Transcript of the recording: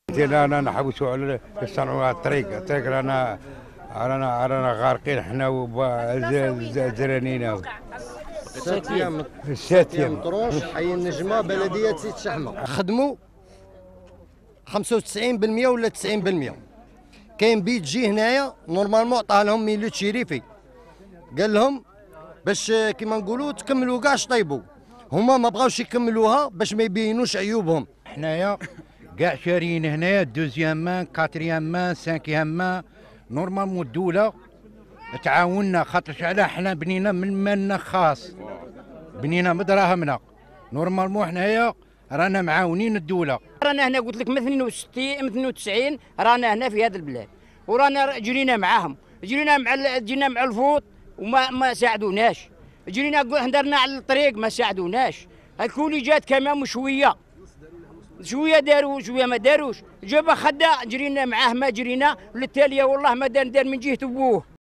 رانا نحوسوا على يصنعوا الطريق رانا غارقين حنا وزرانينا. 6 ايام 6 ايام مطروش حي النجمه بلديه سيد شحمه خدموا 95% ولا 90%. كاين بيت جي هنايا نورمالمون عطاه لهم ميلو شريفي، قال لهم باش كيما نقولوا تكملوا كاع طيبوا، هما ما بغاوش يكملوها باش ما يبينوش عيوبهم. حنايا كاع شاريين هنايا دوزيام مان كاتريام مان سانكيام مان. نورمالمون الدوله تعاوننا خاطرش علاه حنا بنينا من مالنا خاص، بنينا بدراهمنا. نورمالمون حنايا رانا معاونين الدوله. رانا هنا قلت لك من 92 رانا هنا في هذا البلاد، ورانا جرينا معاهم، جينا مع الفوط وما ساعدوناش، جرينا هدرنا على الطريق ما ساعدوناش. الكل جات كمان شويه داروا شويه ما داروش، جاب خدا جرينا معاه ما جرينا، للتاليه والله ما دار من جهه ابوه.